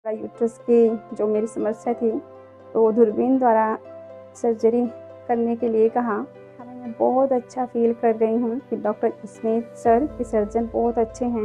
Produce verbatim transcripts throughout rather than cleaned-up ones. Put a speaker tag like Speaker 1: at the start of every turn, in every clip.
Speaker 1: Uterus की जो मेरी समस्या थी तो दूरबीन द्वारा सर्जरी करने के लिए कहा। हमें मैं बहुत अच्छा फील कर रही हूँ कि डॉक्टर स्मिथ सर के सर्जन बहुत अच्छे हैं।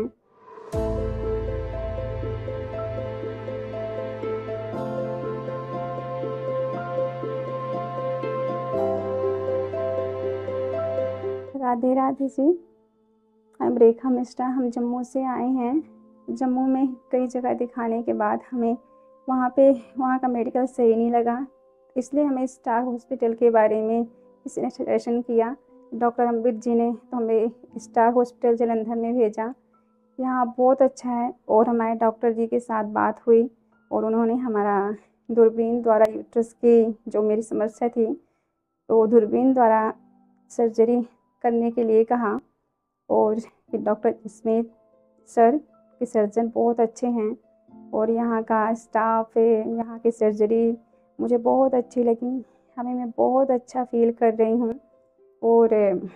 Speaker 1: राधे राधे जी, हम रेखा मिश्रा, हम जम्मू से आए हैं। जम्मू में कई जगह दिखाने के बाद हमें वहाँ पे वहाँ का मेडिकल सही नहीं लगा, इसलिए हमें स्टार हॉस्पिटल के बारे में किसी ने सजेशन किया। डॉक्टर अमृत जी ने तो हमें स्टार हॉस्पिटल जालंधर में भेजा। यहाँ बहुत अच्छा है और हमारे डॉक्टर जी के साथ बात हुई और उन्होंने हमारा दूरबीन द्वारा यूट्रस की जो मेरी समस्या थी तो दूरबीन द्वारा सर्जरी करने के लिए कहा। और डॉक्टर स्मिथ सर के सर्जन बहुत अच्छे हैं और यहाँ का स्टाफ है, यहाँ की सर्जरी मुझे बहुत अच्छी लगी। हमें मैं बहुत अच्छा फील कर रही हूँ और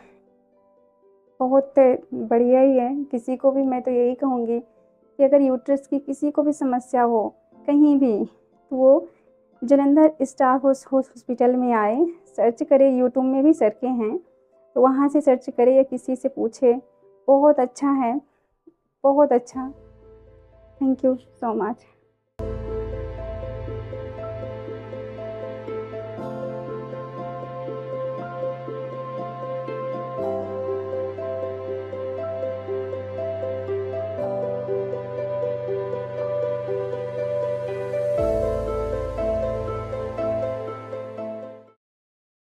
Speaker 1: बहुत बढ़िया ही है। किसी को भी मैं तो यही कहूँगी कि अगर यूट्रस की किसी को भी समस्या हो कहीं भी तो वो जालंधर स्टार हॉस्पिटल में आए, सर्च करे, यूट्यूब में भी सर्च हैं तो वहाँ से सर्च करे या किसी से पूछे। बहुत अच्छा है, बहुत अच्छा। Thank you so much.